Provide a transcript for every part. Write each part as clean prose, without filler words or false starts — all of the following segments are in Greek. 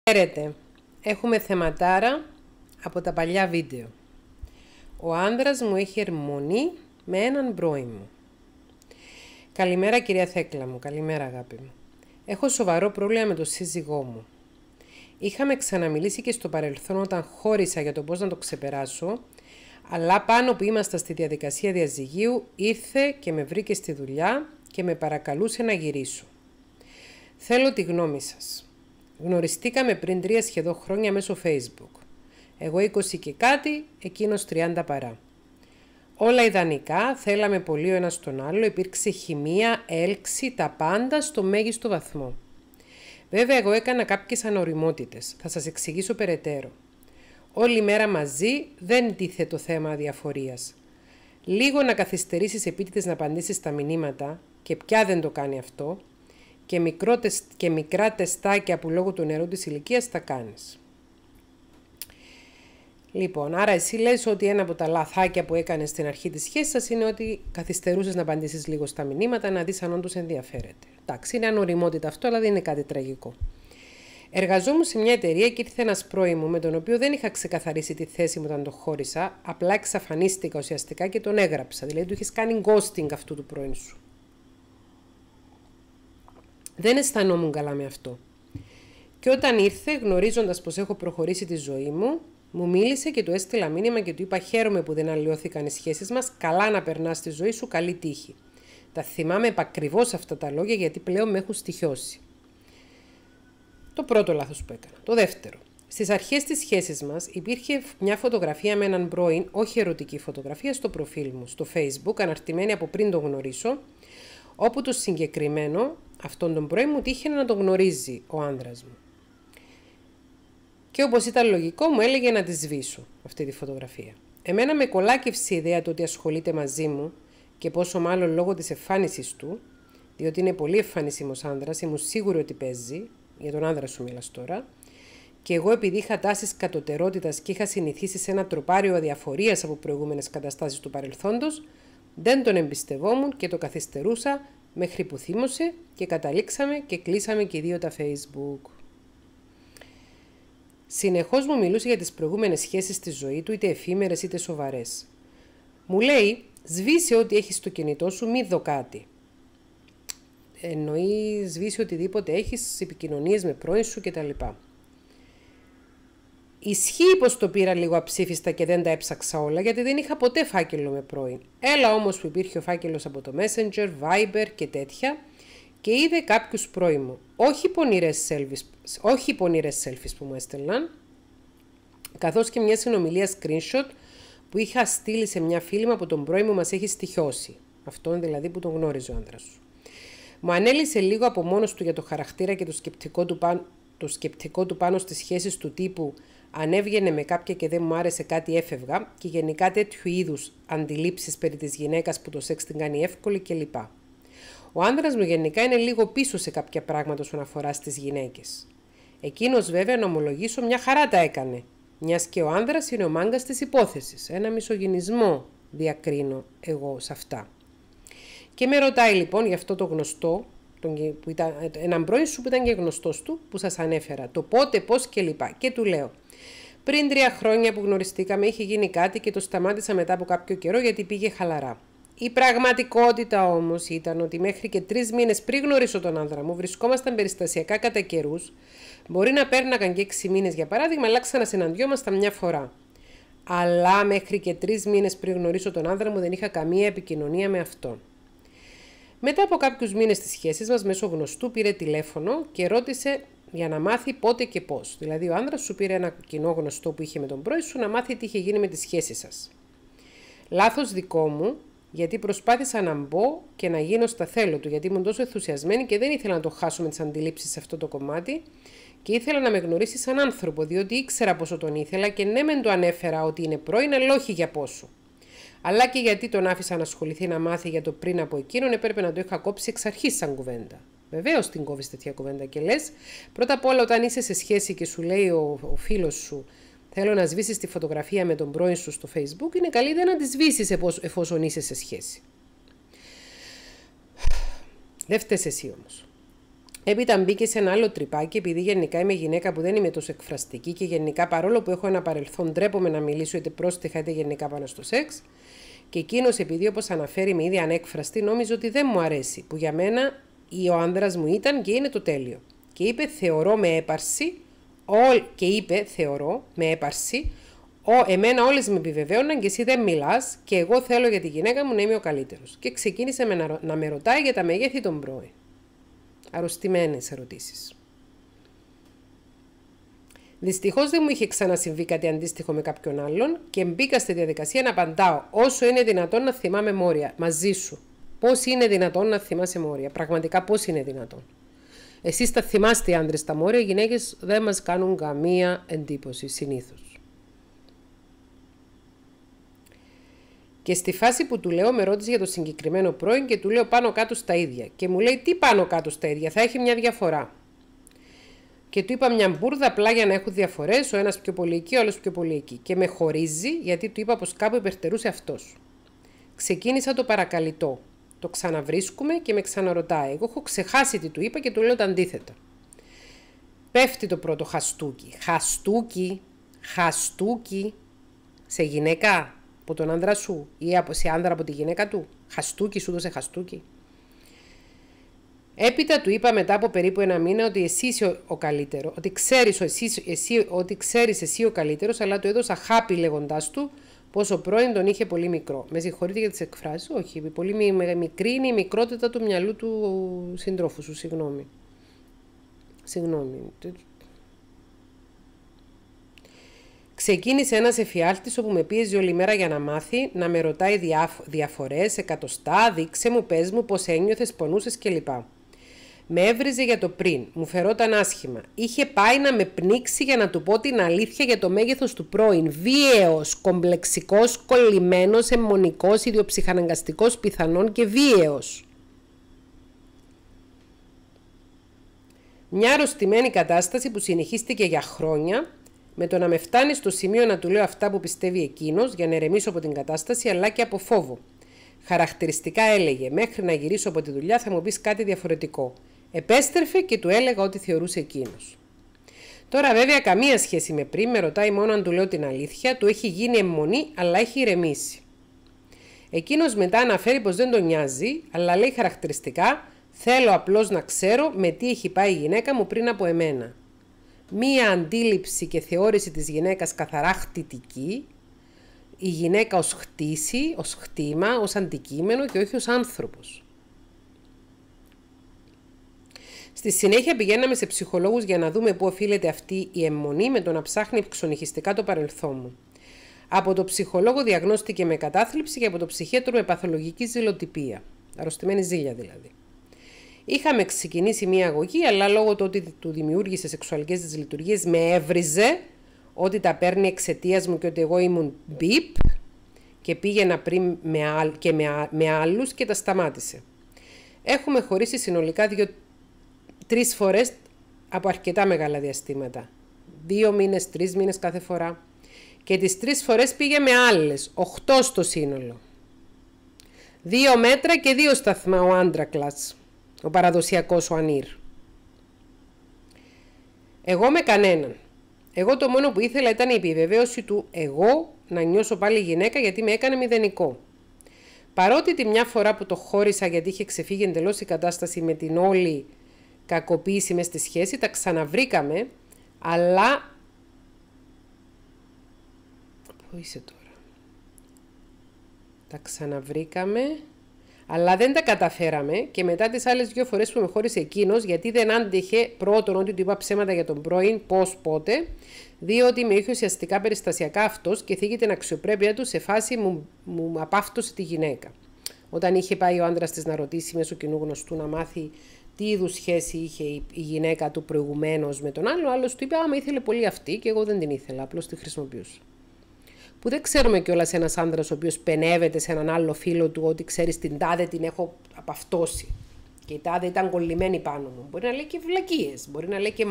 Χαίρετε, έχουμε θεματάρα από τα παλιά βίντεο. Ο άνδρας μου έχει ερμονή με έναν πρώην μου. Καλημέρα κυρία Θέκλα μου, καλημέρα αγάπη μου. Έχω σοβαρό πρόβλημα με τον σύζυγό μου. Είχαμε ξαναμιλήσει και στο παρελθόν όταν χώρισα για το πώς να το ξεπεράσω, αλλά πάνω που ήμασταν στη διαδικασία διαζυγίου ήρθε και με βρήκε στη δουλειά και με παρακαλούσε να γυρίσω. Θέλω τη γνώμη σας. Γνωριστήκαμε πριν 3 σχεδόν χρόνια μέσω Facebook. Εγώ 20 και κάτι, εκείνος 30 παρά. Όλα ιδανικά, θέλαμε πολύ ο ένας τον άλλο, υπήρξε χημεία, έλξη, τα πάντα στο μέγιστο βαθμό. Βέβαια εγώ έκανα κάποιες ανοριμότητες, θα σας εξηγήσω περαιτέρω. Όλη μέρα μαζί δεν τίθε το θέμα αδιαφορίας. Λίγο να καθυστερήσεις επίτηδες να απαντήσεις στα μηνύματα, και πια δεν το κάνει αυτό, και μικρά τεστάκια που λόγω του νερού της ηλικίας τα κάνεις. Λοιπόν, άρα εσύ λες ότι ένα από τα λαθάκια που έκανες στην αρχή της σχέσης σας είναι ότι καθυστερούσες να απαντήσεις λίγο στα μηνύματα, να δεις αν όντως ενδιαφέρεται. Εντάξει, είναι ανοριμότητα αυτό, αλλά δεν είναι κάτι τραγικό. Εργαζόμουν σε μια εταιρεία και ήρθε ένας πρώην μου με τον οποίο δεν είχα ξεκαθαρίσει τη θέση μου όταν το χώρισα, απλά εξαφανίστηκα ουσιαστικά και τον έγραψα. Δηλαδή του είχες κάνει ghosting αυτού του πρώην σου. Δεν αισθανόμουν καλά με αυτό. Και όταν ήρθε, γνωρίζοντας πως έχω προχωρήσει τη ζωή μου, μου μίλησε και του έστειλα μήνυμα και του είπα: χαίρομαι που δεν αλλοιώθηκαν οι σχέσεις μας. Καλά να περνάς τη ζωή σου, καλή τύχη. Τα θυμάμαι επακριβώς αυτά τα λόγια γιατί πλέον με έχουν στοιχιώσει. Το πρώτο λάθος που έκανα. Το δεύτερο. Στις αρχές της σχέσης μας υπήρχε μια φωτογραφία με έναν πρώην, όχι ερωτική φωτογραφία, στο προφίλ μου, στο Facebook, αναρτημένη από πριν τον γνωρίσω, όπου το συγκεκριμένο, αυτόν τον πρώην μου τύχαινε να τον γνωρίζει ο άνδρας μου. Και όπως ήταν λογικό, μου έλεγε να τη σβήσω αυτή τη φωτογραφία. Εμένα με κολάκευσε η ιδέα του ότι ασχολείται μαζί μου και πόσο μάλλον λόγω της εμφάνισης του, διότι είναι πολύ εμφανισίμος άνδρας, ήμουν σίγουρη ότι παίζει, για τον άνδρα σου μιλάς τώρα, και εγώ επειδή είχα τάσεις κατωτερότητας και είχα συνηθίσει σε ένα τροπάριο αδιαφορίας από προηγούμενες καταστάσεις του παρελθόντος, δεν τον εμπιστευόμουν και το καθυστερούσα μέχρι που θύμωσε και καταλήξαμε και κλείσαμε και οι δύο τα Facebook. Συνεχώς μου μιλούσε για τις προηγούμενες σχέσεις στη ζωή του, είτε εφήμερες είτε σοβαρές. Μου λέει: σβήσε ό,τι έχεις στο κινητό σου, μη δω κάτι. Εννοεί σβήσει οτιδήποτε έχεις, επικοινωνίες με πρώην σου κτλ. Ισχύει πως το πήρα λίγο αψήφιστα και δεν τα έψαξα όλα, γιατί δεν είχα ποτέ φάκελο με πρώην. Έλα όμως που υπήρχε ο φάκελος από το Messenger, Viber και τέτοια, και είδε κάποιους πρώην μου. Όχι πονηρές selfies που μου έστελναν, καθώς και μια συνομιλία screenshot που είχα στείλει σε μια φίλη μου από τον πρώην μου μας έχει στοιχιώσει. Αυτόν δηλαδή που τον γνώριζε ο άντρας σου. Μου ανέλησε λίγο από μόνος του για το χαρακτήρα και το σκεπτικό του πάνω στις σχέσεις του τύπου αν έβγαινε με κάποια και δεν μου άρεσε κάτι έφευγα και γενικά τέτοιου είδους αντιλήψεις περί της γυναίκας που το σεξ την κάνει εύκολη κλπ. Ο άνδρας μου γενικά είναι λίγο πίσω σε κάποια πράγματα όσον αφορά στις γυναίκες. Εκείνος βέβαια να ομολογήσω μια χαρά τα έκανε, μιας και ο άνδρας είναι ο μάγκας της υπόθεσης. Ένα μισογυνισμό διακρίνω εγώ σε αυτά. Και με ρωτάει λοιπόν για αυτό το γνωστό, που ήταν, έναν πρώην σου που ήταν και γνωστός του, που σας ανέφερα, το πότε, πώς κλπ. Και του λέω: πριν 3 χρόνια που γνωριστήκαμε είχε γίνει κάτι και το σταμάτησα μετά από κάποιο καιρό γιατί πήγε χαλαρά. Η πραγματικότητα όμως ήταν ότι μέχρι και 3 μήνες πριν γνωρίσω τον άνδρα μου βρισκόμασταν περιστασιακά κατά καιρούς, μπορεί να πέρναγαν και 6 μήνες για παράδειγμα, αλλά ξανασυναντιόμασταν μια φορά. Αλλά μέχρι και 3 μήνες πριν γνωρίσω τον άνδρα μου δεν είχα καμία επικοινωνία με αυτόν. Μετά από κάποιους μήνες της σχέσης μας, μέσω γνωστού πήρε τηλέφωνο και ρώτησε για να μάθει πότε και πώς. Δηλαδή, ο άνδρας σου πήρε ένα κοινό γνωστό που είχε με τον πρώην σου να μάθει τι είχε γίνει με τη σχέση σας. Λάθος δικό μου, γιατί προσπάθησα να μπω και να γίνω στα θέλω του, γιατί ήμουν τόσο ενθουσιασμένη και δεν ήθελα να το χάσω με τις αντιλήψεις σε αυτό το κομμάτι και ήθελα να με γνωρίσει σαν άνθρωπο, διότι ήξερα πόσο τον ήθελα και ναι, μεν του ανέφερα ότι είναι πρώην, αλλά όχι για πόσο. Αλλά και γιατί τον άφησα να ασχοληθεί να μάθει για το πριν από εκείνον, έπρεπε να το είχα κόψει εξ αρχής σαν κουβέντα. Βεβαίως την κόβεις τέτοια κουβέντα και λες, πρώτα απ' όλα όταν είσαι σε σχέση και σου λέει ο φίλος σου, θέλω να σβήσεις τη φωτογραφία με τον πρώην σου στο Facebook, είναι καλύτερα να τη σβήσεις εφόσον είσαι σε σχέση. Δεν φταίς εσύ όμως. Έπειτα μπήκε σε ένα άλλο τρυπάκι, επειδή γενικά είμαι γυναίκα που δεν είμαι τόσο εκφραστική και γενικά παρόλο που έχω ένα παρελθόν ντρέπομαι να μιλήσω είτε πρόστιχα είτε γενικά πάνω στο σεξ. Και εκείνο, επειδή όπως αναφέρει με ήδη ανέκφραστη, νόμιζε ότι δεν μου αρέσει, που για μένα ή ο άνδρας μου ήταν και είναι το τέλειο. Και είπε, θεωρώ με έπαρση, εμένα όλες με επιβεβαίωναν και εσύ δεν μιλάς και εγώ θέλω για τη γυναίκα μου να είμαι ο καλύτερος. Και ξεκίνησε να με ρωτάει για τα μεγέθη των πρώην. Αρρωστημένες ερωτήσεις. Δυστυχώς δεν μου είχε ξανασυμβεί κάτι αντίστοιχο με κάποιον άλλον και μπήκα στη διαδικασία να απαντάω όσο είναι δυνατόν να θυμάμαι μόρια μαζί σου. Πώς είναι δυνατόν να θυμάσαι μόρια, πραγματικά πώς είναι δυνατόν. Εσείς τα θυμάστε οι άντρες τα μόρια, οι γυναίκες δεν μας κάνουν καμία εντύπωση συνήθως. Και στη φάση που του λέω, με ρώτησε για το συγκεκριμένο πρώην και του λέω πάνω κάτω στα ίδια. Και μου λέει, τι πάνω κάτω στα ίδια, θα έχει μια διαφορά. Και του είπα μια μπουρδα απλά για να έχουν διαφορές, ο ένας πιο πολύ εκεί, ο άλλος πιο πολύ εκεί. Και με χωρίζει γιατί του είπα πως κάπου υπερτερούσε αυτός. Ξεκίνησα το παρακαλυτό. Το ξαναβρίσκουμε και με ξαναρωτάει. Εγώ έχω ξεχάσει τι του είπα και του λέω το αντίθετο. Πέφτει το πρώτο χαστούκι. Χαστούκι. Σε γυναίκα από τον άντρα σου ή σε άντρα από τη γυναίκα του. Χαστούκι, σου δώσε χαστούκι. Έπειτα του είπα μετά από περίπου ένα μήνα ότι εσύ είσαι ο καλύτερο, ότι ξέρεις εσύ ο καλύτερος, αλλά του έδωσα χάπι λέγοντάς του πως ο πρώην τον είχε πολύ μικρό. Με συγχωρείτε για τις εκφράσεις, όχι, πολύ μικρή είναι η μικρότητα του μυαλού του συντρόφου σου, συγγνώμη. Ξεκίνησε ένας εφιάλτης όπου με πίεζε όλη μέρα για να μάθει, να με ρωτάει διαφορές, εκατοστά, δείξε μου, πες μου, πώς ένιωθες, πονούσες κλπ. Με έβριζε για το πριν, μου φερόταν άσχημα. Είχε πάει να με πνίξει για να του πω την αλήθεια για το μέγεθος του πρώην. Βίαιος, κομπλεξικός, κολλημένος, αιμονικός, ιδιοψυχαναγκαστικός, πιθανόν και βίαιος. Μια αρρωστημένη κατάσταση που συνεχίστηκε για χρόνια, με το να με φτάνει στο σημείο να του λέω αυτά που πιστεύει εκείνος για να ερεμήσω από την κατάσταση, αλλά και από φόβο. Χαρακτηριστικά έλεγε, μέχρι να γυρίσω από τη δουλειά θα μου πεις κάτι διαφορετικό. Επέστρεφε και του έλεγα ό,τι θεωρούσε εκείνος. Τώρα βέβαια καμία σχέση με πριν, με ρωτάει μόνο αν του λέω την αλήθεια, του έχει γίνει αιμονή αλλά έχει ηρεμήσει. Εκείνος μετά αναφέρει πως δεν τον νοιάζει, αλλά λέει χαρακτηριστικά, θέλω απλώς να ξέρω με τι έχει πάει η γυναίκα μου πριν από εμένα. Μία αντίληψη και θεώρηση της γυναίκας καθαρά χτιτική, η γυναίκα ως χτίση, ως χτήμα, ως αντικείμενο και όχι ως άνθρωπος. Στη συνέχεια πηγαίναμε σε ψυχολόγους για να δούμε πού οφείλεται αυτή η αιμονή με το να ψάχνει ξονυχιστικά το παρελθόν μου. Από το ψυχολόγο διαγνώστηκε με κατάθλιψη και από το ψυχίατρο με παθολογική ζηλοτυπία. Αρρωστημένη ζήλια δηλαδή. Είχαμε ξεκινήσει μία αγωγή, αλλά λόγω του ότι του δημιούργησε σεξουαλικές δυσλειτουργίες με έβριζε ότι τα παίρνει εξαιτίας μου και ότι εγώ ήμουν μπιπ και πήγαινα πριν με άλλους και τα σταμάτησε. Έχουμε χωρίσει συνολικά 2-3 φορές από αρκετά μεγάλα διαστήματα. 2 μήνες, 3 μήνες κάθε φορά. Και τις 3 φορές πήγε με άλλες, 8 στο σύνολο. 2 μέτρα και 2 σταθμά ο άντρακλας, ο παραδοσιακός ο ανήρ. Εγώ με κανέναν. Εγώ το μόνο που ήθελα ήταν η επιβεβαίωση του εγώ να νιώσω πάλι γυναίκα γιατί με έκανε μηδενικό. Παρότι τη μια φορά που το χώρισα γιατί είχε ξεφύγει εντελώς η κατάσταση με την όλη κακοποίηση μες στη σχέση, τα ξαναβρήκαμε, αλλά... Πού είσαι τώρα? Τα ξαναβρήκαμε... Αλλά δεν τα καταφέραμε και μετά τις άλλες 2 φορές που με χώρισε εκείνος, γιατί δεν άντεχε πρώτον ότι του είπα ψέματα για τον πρώην, πώς, πότε, διότι με είχε ουσιαστικά περιστασιακά αυτός και θίγει την αξιοπρέπεια του σε φάση μου απάφτωσε τη γυναίκα. Όταν είχε πάει ο άντρας της να ρωτήσει μέσω κοινού γνωστού να μάθει τι είδους σχέση είχε η γυναίκα του προηγουμένως με τον άλλο, ο άλλος του είπε άμα ήθελε πολύ αυτή και εγώ δεν την ήθελα, απλώς τη χρησιμοποιούσα. Που δεν ξέρουμε κιόλας ένας άντρας ο οποίος πενεύεται σε έναν άλλο φίλο του ότι ξέρεις την τάδε την έχω απαυτώσει και η τάδε ήταν κολλημένη πάνω μου. Μπορεί να λέει και βλακίες, μπορεί να λέει και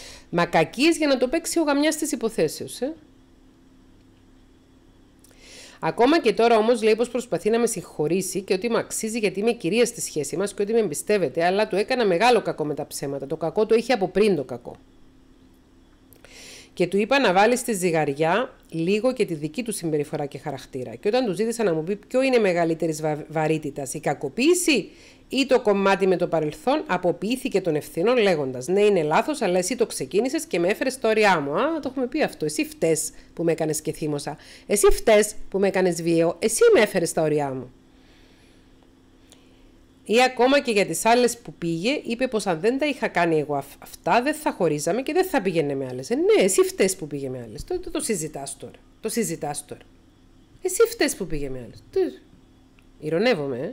μακακίες για να το παίξει ο γαμιάς της υποθέσεως. Ακόμα και τώρα όμως λέει πως προσπαθεί να με συγχωρήσει και ότι μου αξίζει γιατί είμαι κυρία στη σχέση μας και ότι με εμπιστεύεται, αλλά του έκανα μεγάλο κακό με τα ψέματα. Το κακό το είχε από πριν το κακό. Και του είπα να βάλει στη ζυγαριά λίγο και τη δική του συμπεριφορά και χαρακτήρα. Και όταν του ζήτησα να μου πει ποιο είναι μεγαλύτερη βαρύτητα, η κακοποίηση ή το κομμάτι με το παρελθόν, αποποιήθηκε των ευθυνών λέγοντας: ναι, είναι λάθος, αλλά εσύ το ξεκίνησες και με έφερες στα όρια μου. Α, το έχουμε πει αυτό. Εσύ φταίς που με έκανες και θύμωσα. Εσύ φταίς που με έκανες βίαιο. Εσύ με έφερες στα όρια μου. Ή ακόμα και για τις άλλες που πήγε, είπε πως αν δεν τα είχα κάνει εγώ αυτά, δεν θα χωρίζαμε και δεν θα πήγαινε με άλλες. Ναι, εσύ φταίς που πήγε με άλλες. Το συζητάς τώρα. Το συζητάς τώρα. Εσύ φταίς που πήγε με άλλες. Ηρωνεύομαι,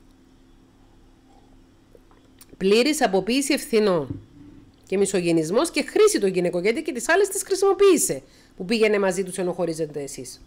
Πλήρης αποποίηση ευθυνών. Και μισογενισμός και χρήση των γυναικών, γιατί και τις άλλες τις χρησιμοποίησε που πήγαινε μαζί τους ενώ χωρίζετε εσείς.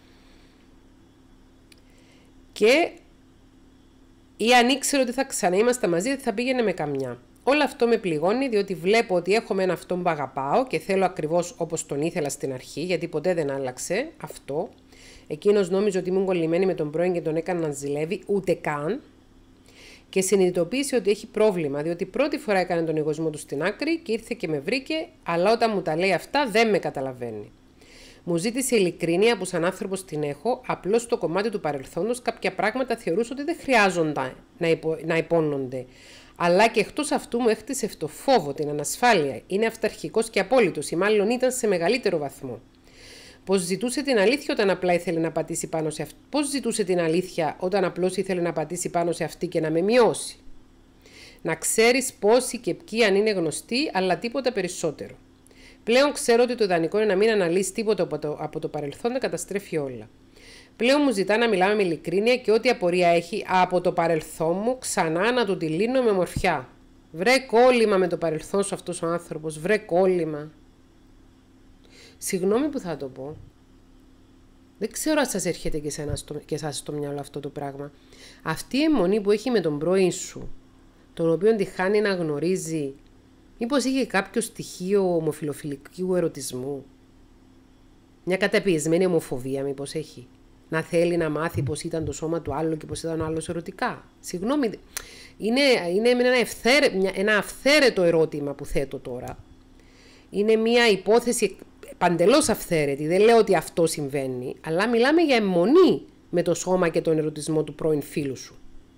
Και ή αν ήξερε ότι θα ξαναείμαστε μαζί, δεν θα πήγαινε με καμιά. Όλο αυτό με πληγώνει, διότι βλέπω ότι έχω με αυτόν που αγαπάω και θέλω ακριβώς όπως τον ήθελα στην αρχή, γιατί ποτέ δεν άλλαξε αυτό. Εκείνος νόμιζε ότι ήμουν κολλημένη με τον πρώην και τον έκανα να ζηλεύει, ούτε καν. Και συνειδητοποίησε ότι έχει πρόβλημα, διότι πρώτη φορά έκανε τον εγωισμό του στην άκρη και ήρθε και με βρήκε, αλλά όταν μου τα λέει αυτά δεν με καταλαβαίνει. Μου ζήτησε ειλικρίνεια που σαν άνθρωπος την έχω, απλώς στο κομμάτι του παρελθόντος κάποια πράγματα θεωρούσα ότι δεν χρειάζονταν να υπόνονται. Αλλά και εκτός αυτού μου έχτισε το φόβο, την ανασφάλεια. Είναι αυταρχικός και απόλυτος, ή μάλλον ήταν σε μεγαλύτερο βαθμό. Πώς ζητούσε την αλήθεια όταν απλά ήθελε να πατήσει πάνω σε αυτή. Πώς ζητούσε την αλήθεια όταν απλώς ήθελε να πατήσει πάνω σε αυτή και να με μειώσει. Να ξέρεις πόσοι και ποιοι αν είναι γνωστοί, αλλά τίποτα περισσότερο. Πλέον ξέρω ότι το ιδανικό είναι να μην αναλύσει τίποτα από το παρελθόν, να καταστρέφει όλα. Πλέον μου ζητά να μιλάμε με ειλικρίνεια και ό,τι απορία έχει από το παρελθόν μου ξανά να του τη λύνω με ομορφιά. Βρε κόλλημα με το παρελθόν σου αυτός ο άνθρωπος, βρε κόλλημα. Συγγνώμη που θα το πω. Δεν ξέρω αν σας έρχεται και εσάς στο μυαλό αυτό το πράγμα. Αυτή η αιμονή που έχει με τον πρώην σου, τον οποίο τη χάνει να γνωρίζει, μήπως είχε κάποιο στοιχείο ομοφιλοφιλικού ερωτισμού. Μια καταπιεσμένη ομοφοβία μήπως έχει. Να θέλει να μάθει πώς ήταν το σώμα του άλλου και πώς ήταν ο άλλος ερωτικά. Συγγνώμη, είναι ένα αυθαίρετο ερώτημα που θέτω τώρα. Είναι μια υπόθεση παντελώς αυθαίρετη. Δεν λέω ότι αυτό συμβαίνει, αλλά μιλάμε για αιμονή με το σώμα και τον ερωτισμό του πρώην φίλου σου.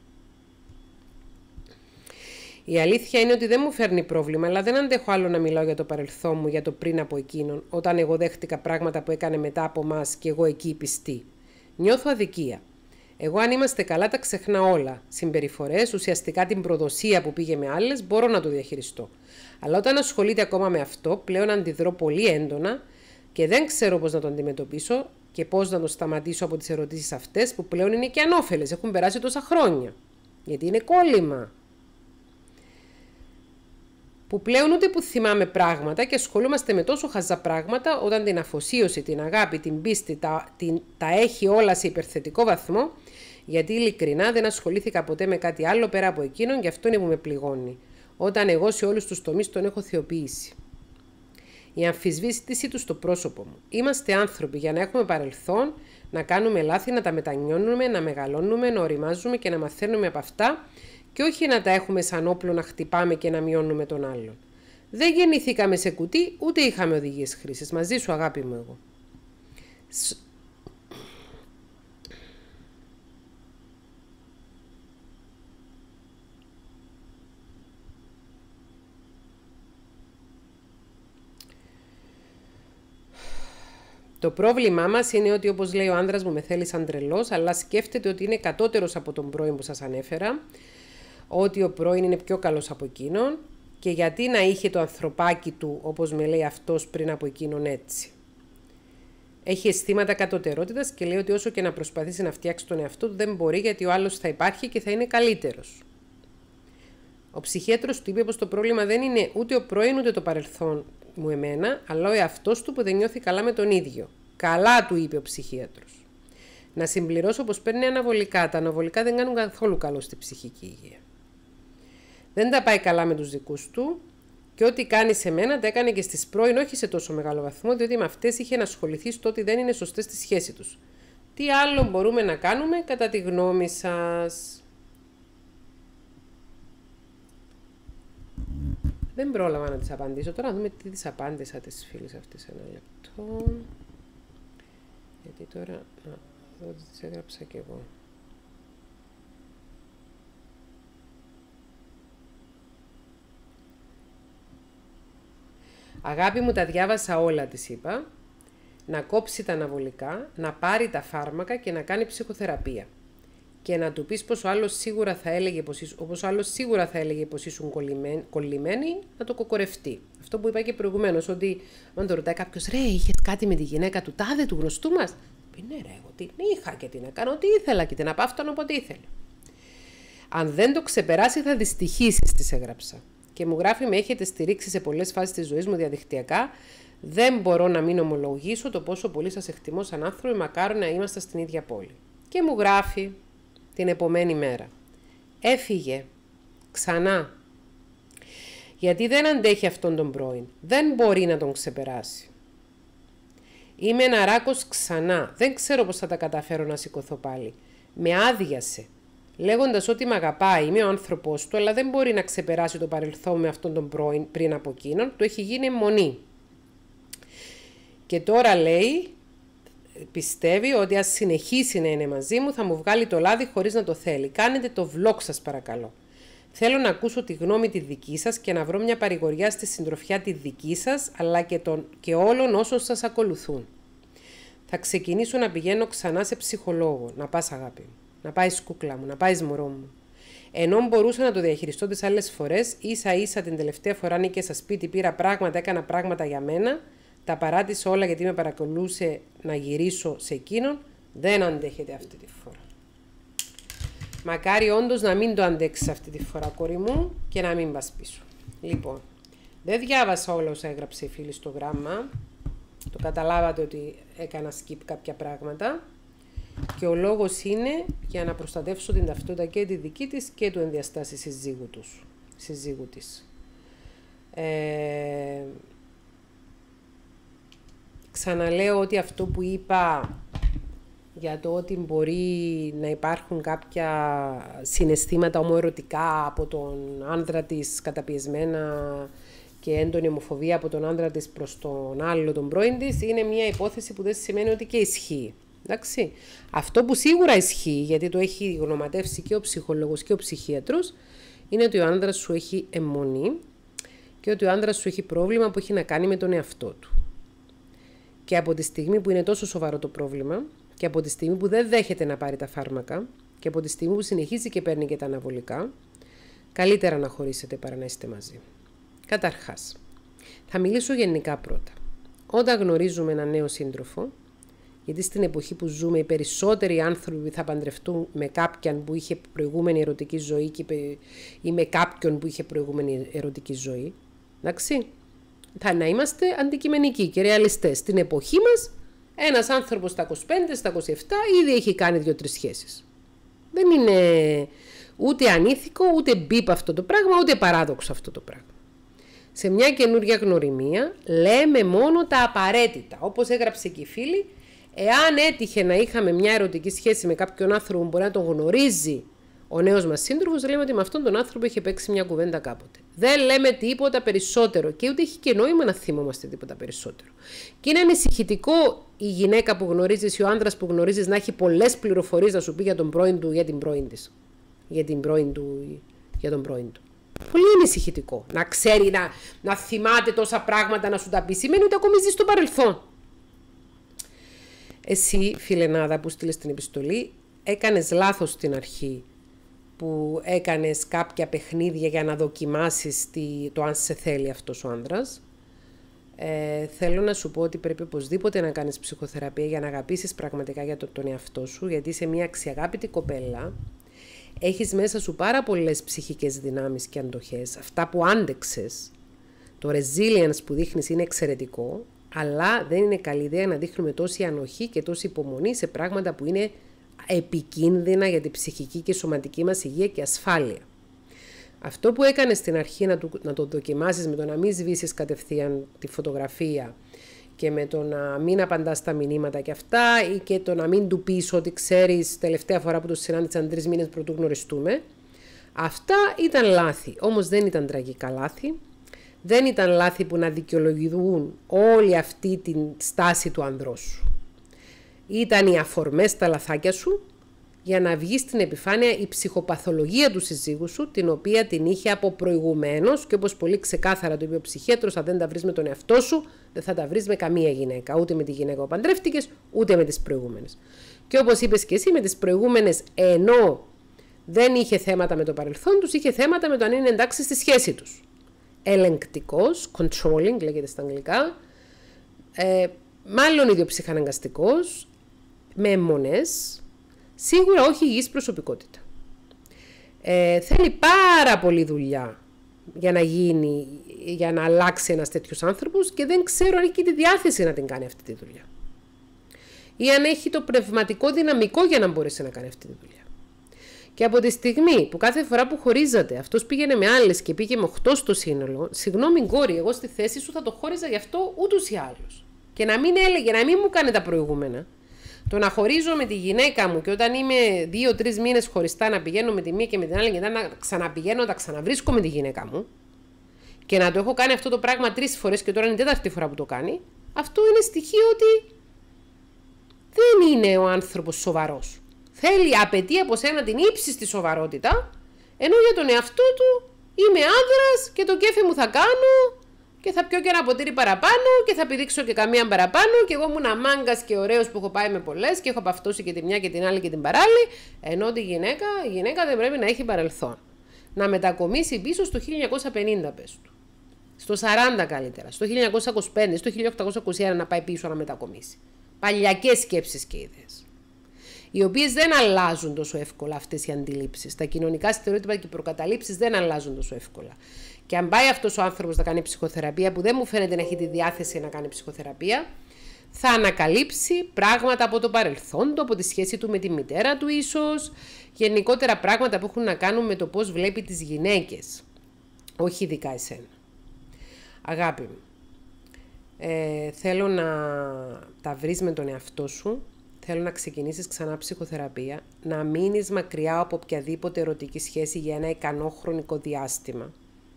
Η αλήθεια είναι ότι δεν μου φέρνει πρόβλημα, αλλά δεν αντέχω άλλο να μιλάω για το παρελθόν μου, για το πριν από εκείνον, όταν εγώ δέχτηκα πράγματα που έκανε μετά από μας και εγώ εκεί πιστή. Νιώθω αδικία. Εγώ, αν είμαστε καλά, τα ξεχνά όλα. Συμπεριφορές, ουσιαστικά την προδοσία που πήγε με άλλες, μπορώ να το διαχειριστώ. Αλλά όταν ασχολείται ακόμα με αυτό, πλέον αντιδρώ πολύ έντονα και δεν ξέρω πώς να το αντιμετωπίσω και πώς να το σταματήσω από τις ερωτήσεις αυτές που πλέον είναι και ανώφελες. Έχουν περάσει τόσα χρόνια. Γιατί είναι κόλλημα. Που πλέον ούτε που θυμάμαι πράγματα και ασχολούμαστε με τόσο χαζά πράγματα όταν την αφοσίωση, την αγάπη, την πίστη τα έχει όλα σε υπερθετικό βαθμό, γιατί ειλικρινά δεν ασχολήθηκα ποτέ με κάτι άλλο πέρα από εκείνον και αυτό είναι που με πληγώνει, όταν εγώ σε όλους τους τομείς τον έχω θεοποιήσει. Η αμφισβήτηση του στο πρόσωπο μου. Είμαστε άνθρωποι για να έχουμε παρελθόν, να κάνουμε λάθη, να τα μετανιώνουμε, να μεγαλώνουμε, να οριμάζουμε και να μαθαίνουμε από αυτά, και όχι να τα έχουμε σαν όπλο να χτυπάμε και να μειώνουμε τον άλλον. Δεν γεννηθήκαμε σε κουτί, ούτε είχαμε οδηγίες χρήσης. Μαζί σου, αγάπη μου, εγώ. Το πρόβλημά μας είναι ότι, όπως λέει ο άντρας μου, με θέλει σαν τρελός, αλλά σκέφτεται ότι είναι κατώτερος από τον πρώην που σας ανέφερα, ότι ο πρώην είναι πιο καλός από εκείνον και γιατί να είχε το ανθρωπάκι του, όπως με λέει αυτός, πριν από εκείνον έτσι. Έχει αισθήματα κατωτερότητας και λέει ότι όσο και να προσπαθήσει να φτιάξει τον εαυτό του δεν μπορεί, γιατί ο άλλος θα υπάρχει και θα είναι καλύτερος. Ο ψυχίατρος του είπε πως το πρόβλημα δεν είναι ούτε ο πρώην ούτε το παρελθόν μου εμένα, αλλά ο εαυτός του που δεν νιώθει καλά με τον ίδιο. Καλά, του είπε ο ψυχίατρος. Να συμπληρώσω πως παίρνει αναβολικά. Τα αναβολικά δεν κάνουν καθόλου καλό στη ψυχική υγεία. Δεν τα πάει καλά με τους δικούς του και ό,τι κάνει σε μένα τα έκανε και στις πρώην, όχι σε τόσο μεγάλο βαθμό, διότι με αυτές είχε να ασχοληθεί στο ότι δεν είναι σωστές στη σχέση τους. Τι άλλο μπορούμε να κάνουμε κατά τη γνώμη σας? Δεν πρόλαβα να τις απαντήσω. Τώρα να δούμε τι τις απάντησα τις φίλες αυτές. Ένα λεπτό. Γιατί τώρα να δω τι τις έγραψα κι εγώ. Αγάπη μου, τα διάβασα όλα, της είπα. Να κόψει τα αναβολικά, να πάρει τα φάρμακα και να κάνει ψυχοθεραπεία. Και να του πεις πως ο άλλος σίγουρα θα έλεγε πως ήσουν κολλημένοι, να το κοκορευτεί. Αυτό που είπα και προηγουμένως, ότι αν το ρωτάει κάποιος, ρε, είχες κάτι με τη γυναίκα του τάδε, του γνωστού μας? Πει, ναι, ρε, εγώ την είχα και την έκανα ό,τι ήθελα και την απάφτωνα όποτε ήθελα. Αν δεν το ξεπεράσει, θα δυστυχήσεις, της έγραψα. Και μου γράφει, με έχετε στηρίξει σε πολλές φάσεις της ζωής μου διαδικτυακά. Δεν μπορώ να μην ομολογήσω το πόσο πολύ σας εκτιμώ σαν άνθρωποι, μακάρι να είμαστε στην ίδια πόλη. Και μου γράφει την επομένη μέρα. Έφυγε. Ξανά. Γιατί δεν αντέχει αυτόν τον πρώην. Δεν μπορεί να τον ξεπεράσει. Είμαι ένα ράκος ξανά. Δεν ξέρω πώς θα τα καταφέρω να σηκωθώ πάλι. Με άδειασε. Λέγοντας ότι με αγαπάει, είμαι ο άνθρωπός του, αλλά δεν μπορεί να ξεπεράσει το παρελθόν με αυτόν τον πρώην πριν από εκείνον. Του έχει γίνει αιμονή. Και τώρα λέει, πιστεύει ότι ας συνεχίσει να είναι μαζί μου θα μου βγάλει το λάδι χωρίς να το θέλει. Κάνετε το vlog σας παρακαλώ. Θέλω να ακούσω τη γνώμη τη δική σας και να βρω μια παρηγοριά στη συντροφιά τη δική σας, αλλά και όλων όσων σας ακολουθούν. Θα ξεκινήσω να πηγαίνω ξανά σε ψυχολόγο. Να πας, αγάπη μου. Να πάεις, κούκλα μου. Να πάεις, μωρό μου. Ενώ μπορούσα να το διαχειριστώ τις άλλες φορές, ίσα ίσα την τελευταία φορά νίκησα σπίτι, πήρα πράγματα, έκανα πράγματα για μένα. Τα παράτησα όλα γιατί με παρακολούσε να γυρίσω σε εκείνον. Δεν αντέχετε αυτή τη φορά. Μακάρι όντως να μην το αντέξεις αυτή τη φορά, κόρη μου, και να μην πας πίσω. Λοιπόν, δεν διάβασα όλα όσα έγραψε η φίλη στο γράμμα. Το καταλάβατε ότι έκανα skip κάποια πράγματα. Και ο λόγος είναι για να προστατεύσω την ταυτότητα και τη δική της και του ενδιαστάση συζύγου της. Ξαναλέω ότι αυτό που είπα για το ότι μπορεί να υπάρχουν κάποια συναισθήματα ομοερωτικά από τον άντρα της καταπιεσμένα και έντονη ομοφοβία από τον άντρα της προς τον άλλο τον πρώην της είναι μια υπόθεση που δεν σημαίνει ότι και ισχύει. Εντάξει. Αυτό που σίγουρα ισχύει, γιατί το έχει γνωματεύσει και ο ψυχολόγος και ο ψυχίατρος, είναι ότι ο άντρας σου έχει αιμονή και ότι ο άντρας σου έχει πρόβλημα που έχει να κάνει με τον εαυτό του. Και από τη στιγμή που είναι τόσο σοβαρό το πρόβλημα και από τη στιγμή που δεν δέχεται να πάρει τα φάρμακα και από τη στιγμή που συνεχίζει και παίρνει και τα αναβολικά, καλύτερα να χωρίσετε παρά να είστε μαζί. Καταρχάς, θα μιλήσω γενικά πρώτα. Όταν γνωρίζουμε έναν νέο σύντροφο, γιατί στην εποχή που ζούμε οι περισσότεροι άνθρωποι θα παντρευτούν με κάποιον που είχε προηγούμενη ερωτική ζωή ή με κάποιον που είχε προηγούμενη ερωτική ζωή, εντάξει, θα να είμαστε αντικειμενικοί και ρεαλιστές. Στην εποχή μας, ένας άνθρωπος στα 25, στα 27 ήδη έχει κάνει 2-3 σχέσεις. Δεν είναι ούτε ανήθικο, ούτε μπίπ αυτό το πράγμα, ούτε παράδοξο αυτό το πράγμα. Σε μια καινούργια γνωριμία λέμε μόνο τα απαραίτητα. Όπως έγραψε και η φίλη, εάν έτυχε να είχαμε μια ερωτική σχέση με κάποιον άνθρωπο που μπορεί να τον γνωρίζει ο νέος μας σύντροφος, λέμε ότι με αυτόν τον άνθρωπο είχε παίξει μια κουβέντα κάποτε. Δεν λέμε τίποτα περισσότερο και ούτε έχει και νόημα να θυμόμαστε τίποτα περισσότερο. Και είναι ανησυχητικό η γυναίκα που γνωρίζεις ή ο άντρας που γνωρίζεις να έχει πολλές πληροφορίες να σου πει για τον πρώην του ή για την πρώην της. Για την πρώην του ή για τον πρώην του. Πολύ ανησυχητικό. Να ξέρει, να θυμάται τόσα πράγματα να σου τα πει. Σημαίνει ότι ακόμη ζει στο παρελθόν. Εσύ, φιλενάδα που στείλες την επιστολή, έκανες λάθος στην αρχή που έκανες κάποια παιχνίδια για να δοκιμάσεις το αν σε θέλει αυτός ο άντρας. Θέλω να σου πω ότι πρέπει οπωσδήποτε να κάνεις ψυχοθεραπεία για να αγαπήσεις πραγματικά για τον εαυτό σου, γιατί είσαι μια αξιαγάπητη κοπέλα. Έχεις μέσα σου πάρα πολλές ψυχικές δυνάμεις και αντοχές. Αυτά που άντεξες, το resilience που δείχνεις είναι εξαιρετικό, αλλά δεν είναι καλή ιδέα να δείχνουμε τόση ανοχή και τόση υπομονή σε πράγματα που είναι επικίνδυνα για την ψυχική και σωματική μας υγεία και ασφάλεια. Αυτό που έκανες στην αρχή να το δοκιμάσεις με το να μην σβήσεις κατευθείαν τη φωτογραφία και με το να μην απαντά στα μηνύματα και αυτά ή και το να μην του πεις ότι ξέρεις τελευταία φορά που το συνάντησαν 3 μήνες πρωτού γνωριστούμε. Αυτά ήταν λάθη, όμως δεν ήταν τραγικά λάθη. Δεν ήταν λάθη που να δικαιολογηθούν όλη αυτή την στάση του ανδρός σου. Ήταν οι αφορμές στα λαθάκια σου για να βγει στην επιφάνεια η ψυχοπαθολογία του συζύγου σου, την οποία την είχε από προηγουμένως και όπως πολύ ξεκάθαρα το είπε ο ψυχίατρος, αν δεν τα βρεις με τον εαυτό σου, δεν θα τα βρεις με καμία γυναίκα. Ούτε με τη γυναίκα που παντρεύτηκες, ούτε με τις προηγούμενες. Και όπως είπες και εσύ, με τις προηγούμενες, ενώ δεν είχε θέματα με το παρελθόν τους, είχε θέματα με το αν είναι εντάξει στη σχέση τους. Ελεγκτικός, controlling λέγεται στα αγγλικά, μάλλον ιδιοψυχαναγκαστικός, με αιμονές, σίγουρα όχι υγιής προσωπικότητα. Θέλει πάρα πολλή δουλειά για να γίνει, για να αλλάξει ένας τέτοιος άνθρωπος και δεν ξέρω αν έχει τη διάθεση να την κάνει αυτή τη δουλειά. Ή αν έχει το πνευματικό δυναμικό για να μπορέσει να κάνει αυτή τη δουλειά. Και από τη στιγμή που κάθε φορά που χωρίζατε, αυτός πήγαινε με άλλες και πήγε με 8 στο σύνολο, συγγνώμη κόρη, εγώ στη θέση σου θα το χώριζα γι' αυτό ούτως ή άλλως. Και να μην έλεγε, να μην μου κάνει τα προηγούμενα. Το να χωρίζω με τη γυναίκα μου και όταν είμαι 2-3 μήνες χωριστά να πηγαίνω με τη μία και με την άλλη και να ξαναπηγαίνω, να τα ξαναβρίσκω με τη γυναίκα μου και να το έχω κάνει αυτό το πράγμα 3 φορές και τώρα είναι η 4η φορά που το κάνει, αυτό είναι στοιχείο ότι δεν είναι ο άνθρωπος σοβαρός. Απαιτεί από σένα την ύψιστη σοβαρότητα, ενώ για τον εαυτό του είμαι άνδρας και το κέφι μου θα κάνω και θα πιω και ένα ποτήρι παραπάνω και θα πηδήξω και καμία παραπάνω και εγώ ήμουν μάγκας και ωραίος που έχω πάει με πολλές και έχω παυτώσει και τη μια και την άλλη και την παράλληλη, ενώ η γυναίκα δεν πρέπει να έχει παρελθόν. Να μετακομίσει πίσω στο 1950 πες του. Στο 40 καλύτερα, στο 1925, στο 1821 να πάει πίσω να μετακομίσει. Παλιακές σκέψεις και ιδέες. Οι οποίες δεν αλλάζουν τόσο εύκολα αυτές οι αντιλήψεις. Τα κοινωνικά στερεότυπα και οι προκαταλήψεις δεν αλλάζουν τόσο εύκολα. Και αν πάει αυτός ο άνθρωπος να κάνει ψυχοθεραπεία, που δεν μου φαίνεται να έχει τη διάθεση να κάνει ψυχοθεραπεία, θα ανακαλύψει πράγματα από το παρελθόν του, από τη σχέση του με τη μητέρα του ίσως, γενικότερα πράγματα που έχουν να κάνουν με το πώς βλέπει τις γυναίκες. Όχι ειδικά εσένα. Αγάπη μου, θέλω να τα βρεις με τον εαυτό σου. Θέλω να ξεκινήσεις ξανά ψυχοθεραπεία, να μείνεις μακριά από οποιαδήποτε ερωτική σχέση για ένα ικανό χρονικό διάστημα.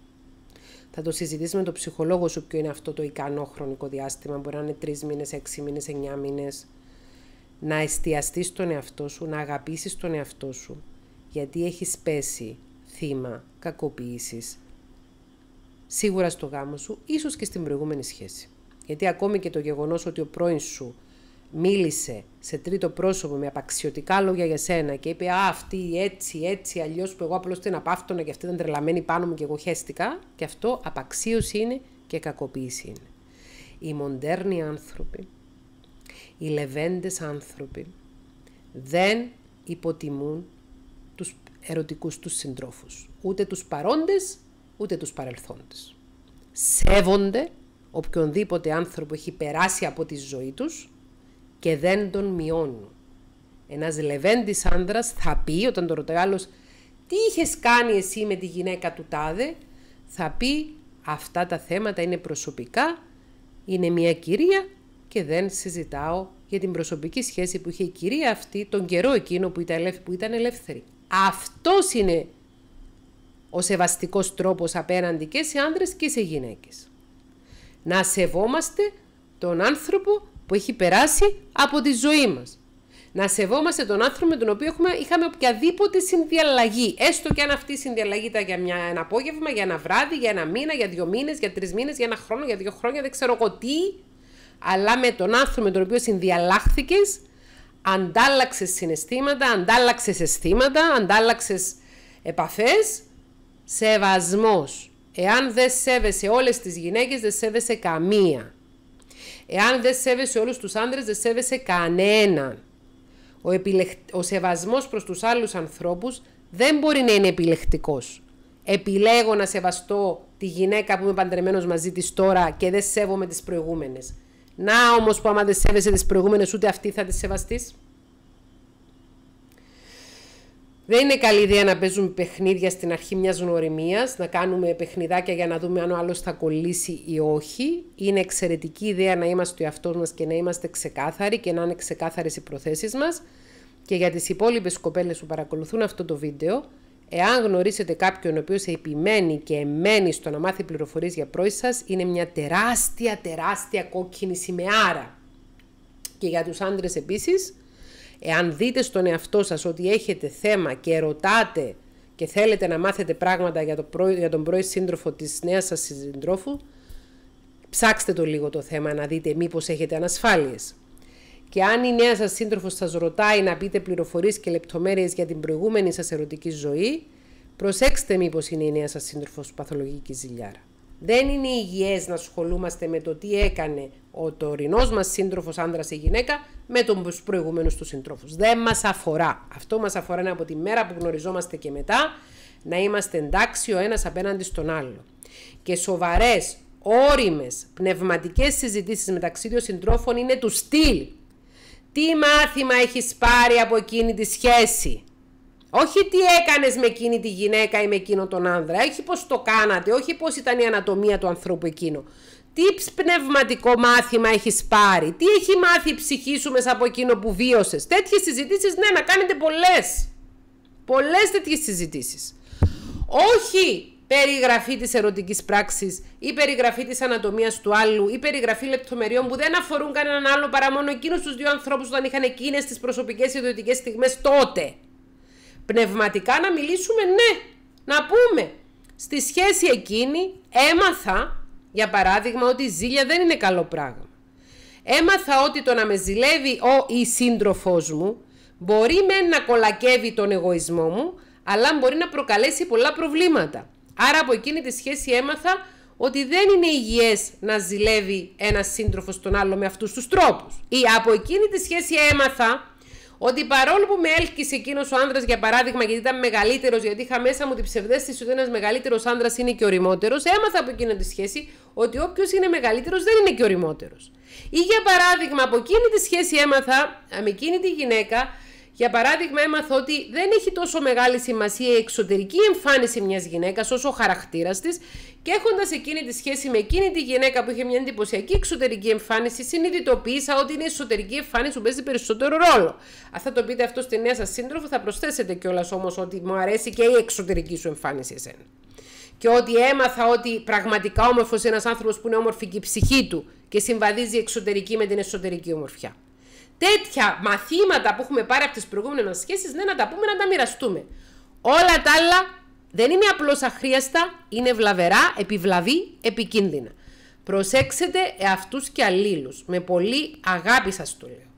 Θα το συζητήσεις με τον ψυχολόγο σου ποιο είναι αυτό το ικανό χρονικό διάστημα. Μπορεί να είναι 3 μήνες, 6 μήνες, 9 μήνες. Να εστιαστείς στον εαυτό σου, να αγαπήσεις τον εαυτό σου, γιατί έχεις πέσει θύμα κακοποίησης. Σίγουρα στο γάμο σου, ίσως και στην προηγούμενη σχέση. Γιατί ακόμη και το γεγονός ότι ο πρώην σου μίλησε σε τρίτο πρόσωπο με απαξιωτικά λόγια για σένα και είπε «Α, αυτή έτσι, αλλιώς που εγώ απλώς την απάφτωνα και αυτή ήταν τρελαμένη πάνω μου και εγώ χέστηκα», και αυτό απαξίωση είναι και κακοποίηση είναι. Οι μοντέρνοι άνθρωποι, οι λεβέντες άνθρωποι δεν υποτιμούν τους ερωτικούς τους συντρόφους, ούτε τους παρόντες, ούτε τους παρελθόντες. Σέβονται οποιονδήποτε άνθρωπο έχει περάσει από τη ζωή τους και δεν τον μειώνουν. Ένας λεβέντης άντρας θα πει, όταν το ρωτάει άλλος, τι είχες κάνει εσύ με τη γυναίκα του τάδε, θα πει, αυτά τα θέματα είναι προσωπικά, είναι μια κυρία και δεν συζητάω για την προσωπική σχέση που είχε η κυρία αυτή τον καιρό εκείνο που ήταν ελεύθερη. Αυτός είναι ο σεβαστικός τρόπος απέναντι και σε άντρες και σε γυναίκες. Να σεβόμαστε τον άνθρωπο που έχει περάσει από τη ζωή μας. Να σεβόμαστε τον άνθρωπο με τον οποίο είχαμε οποιαδήποτε συνδιαλλαγή. Έστω και αν αυτή η συνδιαλλαγή ήταν για ένα απόγευμα, για ένα βράδυ, για ένα μήνα, για 2 μήνες, για 3 μήνες, για 1 χρόνο, για 2 χρόνια, δεν ξέρω εγώ τι. Αλλά με τον άνθρωπο με τον οποίο συνδιαλλάχθηκες, αντάλλαξες συναισθήματα, αντάλλαξες αισθήματα, αντάλλαξες επαφές, σεβασμός. Εάν δεν σέβεσαι όλες τις γυναίκες, δεν σέβεσαι καμία. Εάν δεν σέβεσαι όλους τους άντρες, δεν σέβεσαι κανέναν. Ο σεβασμός προς τους άλλους ανθρώπους δεν μπορεί να είναι επιλεκτικός. Επιλέγω να σεβαστώ τη γυναίκα που είμαι παντρεμένος μαζί της τώρα και δεν σέβομαι τις προηγούμενες. Να όμως που άμα δεν σέβεσαι τις προηγούμενες, ούτε αυτή θα τις σεβαστείς. Δεν είναι καλή ιδέα να παίζουμε παιχνίδια στην αρχή μιας γνωριμίας, να κάνουμε παιχνιδάκια για να δούμε αν ο άλλος θα κολλήσει ή όχι. Είναι εξαιρετική ιδέα να είμαστε ο εαυτός μας και να είμαστε ξεκάθαροι και να είναι ξεκάθαρες οι προθέσεις μας. Και για τις υπόλοιπες κοπέλες που παρακολουθούν αυτό το βίντεο, εάν γνωρίσετε κάποιον ο οποίος επιμένει και εμένει στο να μάθει πληροφορίες για πρώην σας, είναι μια τεράστια κόκκινη σημαίαρα. Και για τους άντρες επίσης, εάν δείτε στον εαυτό σας ότι έχετε θέμα και ρωτάτε και θέλετε να μάθετε πράγματα για τον πρώην σύντροφο της νέας σας συντρόφου, ψάξτε το λίγο το θέμα να δείτε μήπως έχετε ανασφάλειες. Και αν η νέα σας σύντροφος σας ρωτάει να πείτε πληροφορίες και λεπτομέρειες για την προηγούμενη σας ερωτική ζωή, προσέξτε μήπως είναι η νέα σας σύντροφος παθολογική ζηλιάρα. Δεν είναι υγιές να ασχολούμαστε με το τι έκανε ο τωρινός μας σύντροφος, άντρας ή γυναίκα, με τους προηγούμενους του συντρόφους. Δεν μας αφορά. Αυτό μας αφορά είναι από τη μέρα που γνωριζόμαστε και μετά να είμαστε εντάξει ο ένας απέναντι στον άλλο. Και σοβαρές, όριμες, πνευματικές συζητήσεις μεταξύ των συντρόφων είναι του στυλ. Τι μάθημα έχεις πάρει από εκείνη τη σχέση. Όχι τι έκανες με εκείνη τη γυναίκα ή με εκείνο τον άνδρα. Όχι πώς το κάνατε. Όχι πώς ήταν η ανατομία του ανθρώπου εκείνο. Τι πνευματικό μάθημα έχεις πάρει. Τι έχει μάθει η ψυχή σου μέσα από εκείνο που βίωσες. Τέτοιες συζητήσεις, ναι, να κάνετε πολλές. Πολλές τέτοιες συζητήσεις. Όχι περιγραφή της ερωτικής πράξης ή περιγραφή της ανατομίας του άλλου ή περιγραφή λεπτομεριών που δεν αφορούν κανέναν άλλο παρά μόνο εκείνους τους δύο ανθρώπους όταν είχαν εκείνες τις προσωπικές ιδιωτικές στιγμές τότε. Πνευματικά να μιλήσουμε, ναι, να πούμε. Στη σχέση εκείνη έμαθα, για παράδειγμα, ότι η ζήλια δεν είναι καλό πράγμα. Έμαθα ότι το να με ζηλεύει ο ή σύντροφός μου μπορεί να κολακεύει τον εγωισμό μου, αλλά μπορεί να προκαλέσει πολλά προβλήματα. Άρα από εκείνη τη σχέση έμαθα ότι δεν είναι υγιές να ζηλεύει ένας σύντροφος τον άλλο με αυτούς τους τρόπους. Ή από εκείνη τη σχέση έμαθα ότι παρόλο που με έλκυσε εκείνος ο άνδρας, για παράδειγμα, γιατί ήταν μεγαλύτερος, γιατί είχα μέσα μου την ψευδαίσθηση ότι ένας μεγαλύτερος άνδρας είναι και οριμότερος, έμαθα από εκείνη τη σχέση ότι όποιος είναι μεγαλύτερος δεν είναι και οριμότερος. Ή για παράδειγμα, από εκείνη τη σχέση έμαθα, με εκείνη τη γυναίκα, για παράδειγμα, έμαθα ότι δεν έχει τόσο μεγάλη σημασία η εξωτερική εμφάνιση μιας γυναίκας όσο ο χαρακτήρας της, και έχοντας εκείνη τη σχέση με εκείνη τη γυναίκα που είχε μια εντυπωσιακή εξωτερική εμφάνιση, συνειδητοποίησα ότι είναι η εσωτερική εμφάνιση που παίζει περισσότερο ρόλο. Αν θα το πείτε αυτό στη νέα σας σύντροφο, θα προσθέσετε κιόλας όμως ότι μου αρέσει και η εξωτερική σου εμφάνιση εσένα. Και ότι έμαθα ότι πραγματικά όμορφος είναι ένας άνθρωπος που είναι όμορφη και η ψυχή του και συμβαδίζει η εξωτερική με την εσωτερική ομορφιά. Τέτοια μαθήματα που έχουμε πάρει από τις προηγούμενες μας σχέσεις, ναι, να τα πούμε, να τα μοιραστούμε. Όλα τα άλλα δεν είναι απλώς αχρίαστα, είναι βλαβερά, επιβλαβή, επικίνδυνα. Προσέξτε εαυτούς και αλλήλους. Με πολύ αγάπη σας το λέω.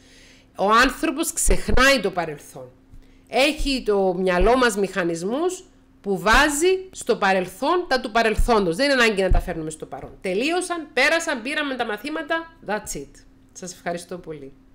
Ο άνθρωπος ξεχνάει το παρελθόν. Έχει το μυαλό μας μηχανισμούς που βάζει στο παρελθόν τα του παρελθόντος. Δεν είναι ανάγκη να τα φέρνουμε στο παρόν. Τελείωσαν, πέρασαν, πήραμε τα μαθήματα. That's it. Σας ευχαριστώ πολύ.